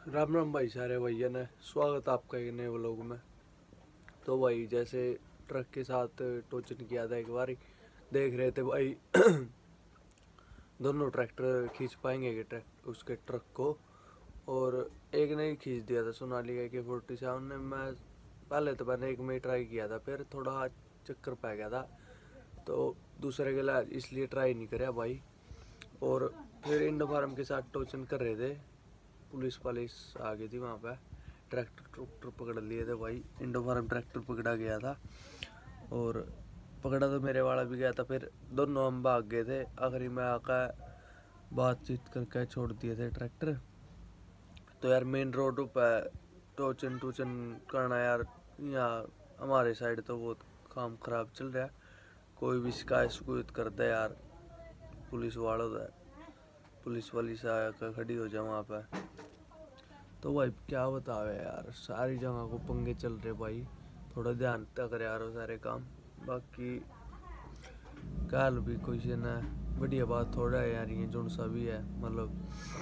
राम राम भाई सारे भैया ने स्वागत आपका एक नए व्लॉग में। तो भाई जैसे ट्रक के साथ टोचन किया था एक बार, देख रहे थे भाई दोनों ट्रैक्टर खींच पाएंगे कि उसके ट्रक को, और एक ने ही खींच दिया था सोनालिका के 47 ने। मैं मैंने एक में ट्राई किया था, फिर थोड़ा चक्कर पै गया था तो दूसरे के लिए इसलिए ट्राई नहीं कराया भाई। और फिर इंडो फार्म के साथ टोचन कर रहे थे, पुलिस आ गई थी वहाँ पे, ट्रैक्टर पकड़ लिए थे भाई। इंडो फार्म ट्रैक्टर पकड़ा गया था और पकड़ा तो मेरे वाला भी गया था। फिर दोनों हम भाग गए थे, आखिरी में आकर बातचीत करके छोड़ दिए थे ट्रैक्टर। तो यार मेन रोड पर टोचन करना यार, यहाँ हमारे साइड तो बहुत काम खराब चल रहा है। कोई भी शिकायत कर दे यार, पुलिस वाली से आकर खड़ी हो जाए वहाँ पे। तो भाई क्या बतावे यार, सारी जगह को पंगे चल रहे भाई, थोड़ा ध्यान तक करे यार वो सारे काम। बाकी कल भी कोई से ना बढ़िया बात थोड़ा है यार, ये जोन सा भी है मतलब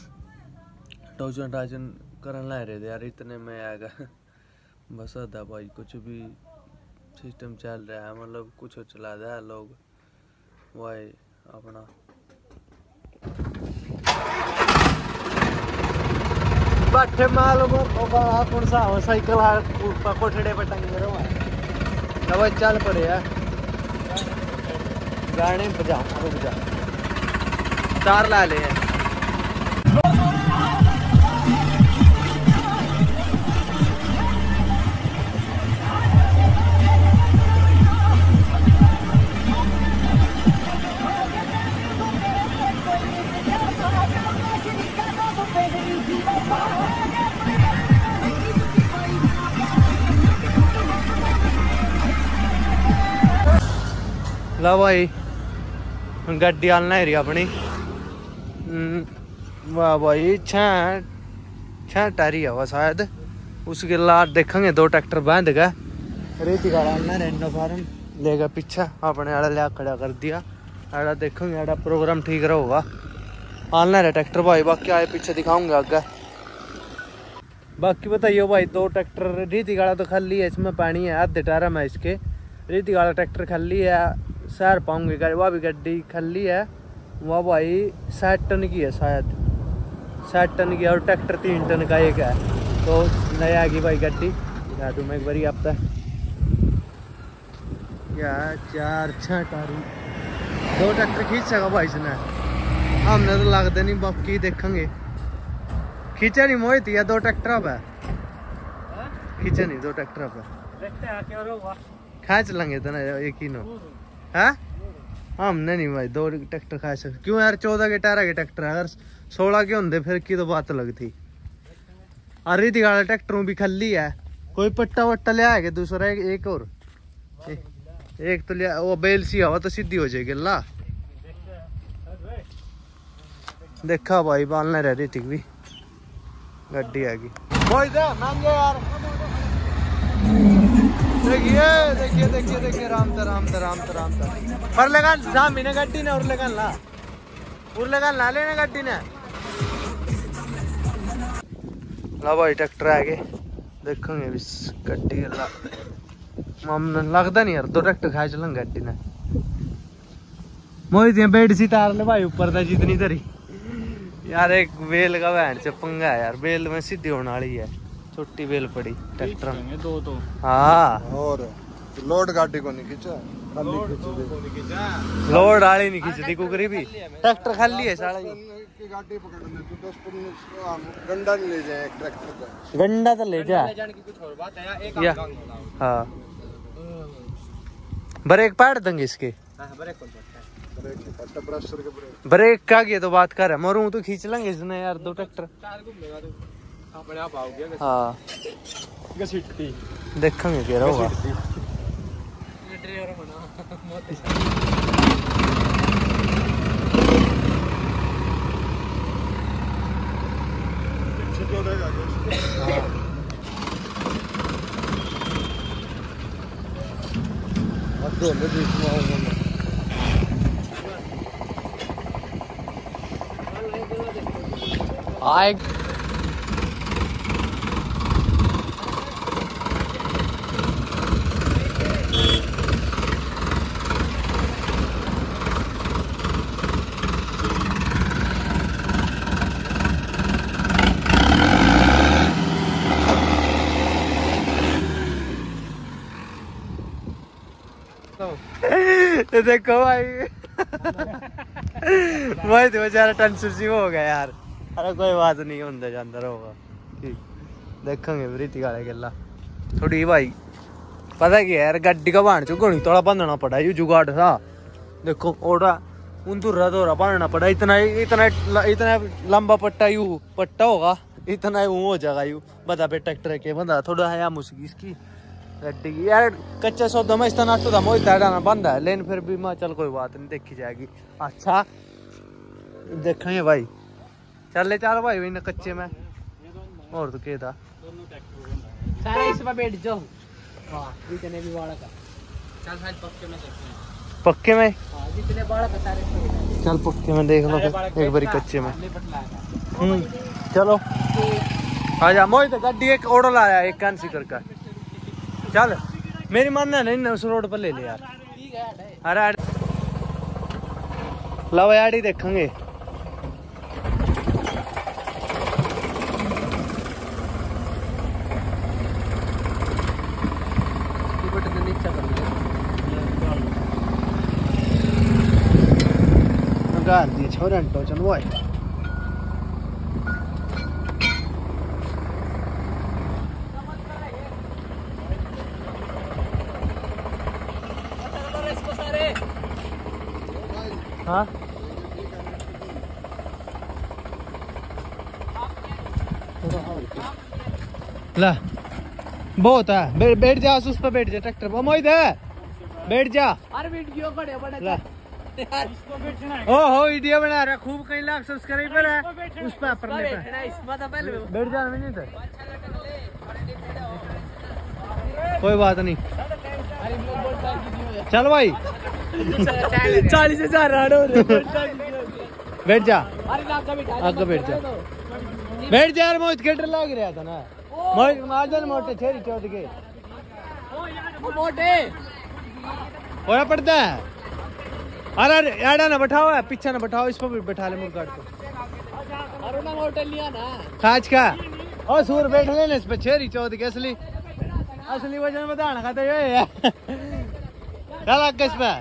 टोचन करन ला रहे थे यार, इतने में आएगा बस था भाई। कुछ भी सिस्टम चल रहा है, मतलब कुछ चला रहा है लोग भाई अपना। बैठे मालूम कौन सा साइकिल कोठड़े पर टंग रहा है, चल पड़े है गाने बजा चार ला ले हैं। ला भाई गड्डी आलना है अपनी। वाह भाई छह टारी है शायद, उसके लाद देखेंगे दो ट्रैक्टर बांध गए। रेती का आलना है, इंडो फार्म लेगा पीछे अपने आड़ा लिया खड़ा कर दिया। आड़ा देखेंगे, आड़ा प्रोग्राम ठीक रहेगा। आलना है ट्रैक्टर भाई, बाकी आए पीछे दिखाऊंगा आगे। बाकी बताइए भाई, दो ट्रैक्टर रेती गाड़ा तो खाली है, इसमें पानी है आधे टारा में इसके। रेती गाड़ा ट्रैक्टर खाली है, सैर पाऊंगे। वह भी गड्डी खाली है, वह भाई 60 टन की है शायद, 60 टन की, और ट्रैक्टर 3 टन का एक है। तो नया की भाई गड्डी दिखा दूँ मैं एक बारी आप तक। क्या 4-6 टारी दो ट्रैक्टर खींच सका भाई इसने, हमने तो लगते नहीं, बाकी देखेंगे। खींचा नहीं मोहित या दो ट्रैक्टर अब है, खींचा नहीं दो ट्रैक्टर अब खींच लेंगे तो ना यकीन हो है। हमने नहीं भाई दो ट्रैक्टर खा सकते, क्यों यार 14 के 18 के ट्रैक्टर, अगर 16 के होंगे फिर की तो बात लगती। अरे दिगाड़ा ट्रैक्टरों भी खाली है, कोई पट्टा वट्टा ले आएगा दूसरा एक और एक तो लिया, वो बेल सी हवा तो सीधी हो जाएगी। ला देखा भाई बालना रह ऋतिक भी गड्डी आ गई यार। देखिए राम पर लगा ने गड्डी ने लगा लेने गड्डी ने ला भाई ट्रैक्टर आ गए। देखेंगे गड्डी लगता नहीं यार, दो ट्रैक्टर खा चलेंगे गड्डी ने। मोहित बेड सी तार ले भाई ऊपर था जितनी धरी यार। एक बेल का वैन से पंगा है यार, बेल में सीधी होने वाली है, छोटी बेल पड़ी ट्रैक्टर दो तो। हाँ और लोड गाड़ी को नहीं खींचा, लोड आली नहीं खींचती कुकरी भी, ट्रैक्टर खाली है साला। गाड़ी पकड़ने तो 10-15 गंडा नहीं ले जाए ट्रैक्टर का, गंडा तो ले जा या। हाँ ब्रेक पाड़ देंगे इसके, ब्रेक का गया तो बात कर, मरू तो खींच लेंगे इसने यार दो ट्रैक्टर। हाँ देखेंगे क्या होगा। ये देखो भाई वही तो बेचारा टेंशन सी हो गया यार। अरे कोई बात नहीं, अंदर अंदर होगा ठीक, देखेंगे प्रीति वाले गला थोड़ी भाई। पता क्या यार, गड्डी का बाण चुका नहीं थोड़ा बांधना पड़ा, यू जुगाड़ था देखो ओड़ा उन दूर दोरा बांधना पड़ा। इतना इतना इतना लंबा पट्टा यू पट्टा होगा, इतना यूं हो जाएगा यू बता पे ट्रैक्टर के बंदा थोड़ा है मुश्किल इसकी गड्डी की यार। कच्चा सौदा में इतना नाटो था मोहित डाना बंद है, लेकिन फिर भी मैं चल कोई बात नहीं देखी जाएगी। अच्छा देखेंगे भाई, चल चल भाई वही कच्चे में और तो क्या था सारे इस पे बैठ जाओ। वाह इतने भी बड़ा का चल साइड पक्के में देखते हैं, पक्के में हां जितने बड़ा का सारे चल पक्के में देख लो एक बारी कच्चे में। चलो आजा मोहित, गड्डी एक ऑर्डर आया एक कैंसिल करके चल, मेरी मानना नहीं उस रोड पर ले ले यार। ठीक है अरे लो यार ही देखेंगे। छोरे चलो भाई हाँ ला बहुत है, बैठ जा उस पर बैठ जा ट्रैक्टर पर मोहित है बैठ जा। अरे वीडियो बड़े बड़े ला ओ हो वीडियो बना रहा खूब, कई लाख सब्सक्राइबर है उस पर पर बैठ जा नहीं तो कोई बात नहीं। चल भाई 40,000 बैठ जा आगे बैठ जा बैठ जा यार, मोहित के डर लग रहा था ना मोहित मार मोटे छेरी चौथ के मोटे होया पड़ता है। अरे यार ना बैठाओ है पीछे ना बैठाओ, इस पर भी बैठा ले मुर्गा को। अरे ना मोटे लिया ना खाच का और सूर बैठ लेने इस पे छेरी चौथ के असली असली वजन बताना खाता ये है चल किस पे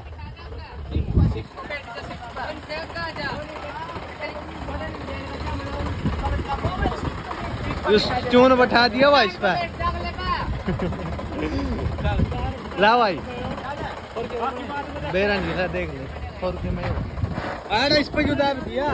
उस चून बैठा दिया भाई इस पे ला भाई बेरा नहीं देख ले 100 रुपये में अरे इस पे क्यों दाब दिया।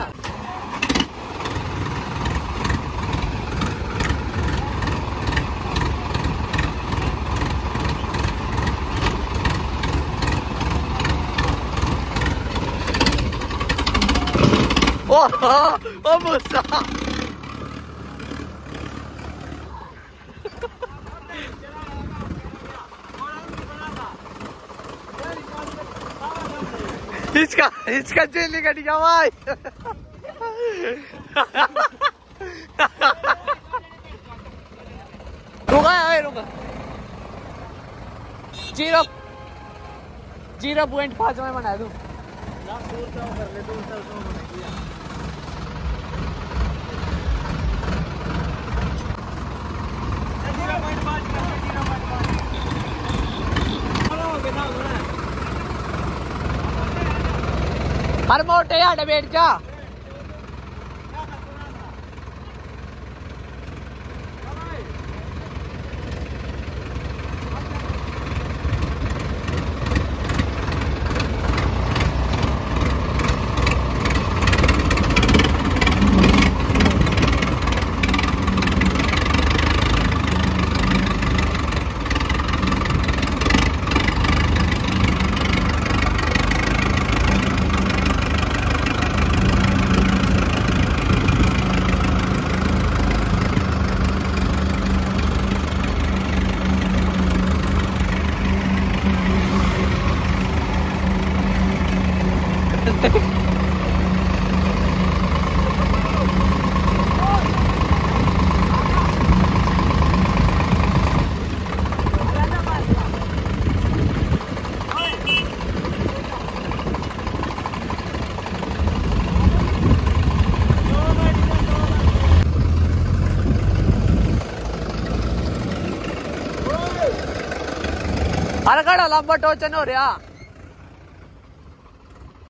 ओ मुसा इसका जेली कट गया भाई रुका 0.5 में बना दूं हर मोटे यार बैठ जा। अरे लंबा टोचन हो रहा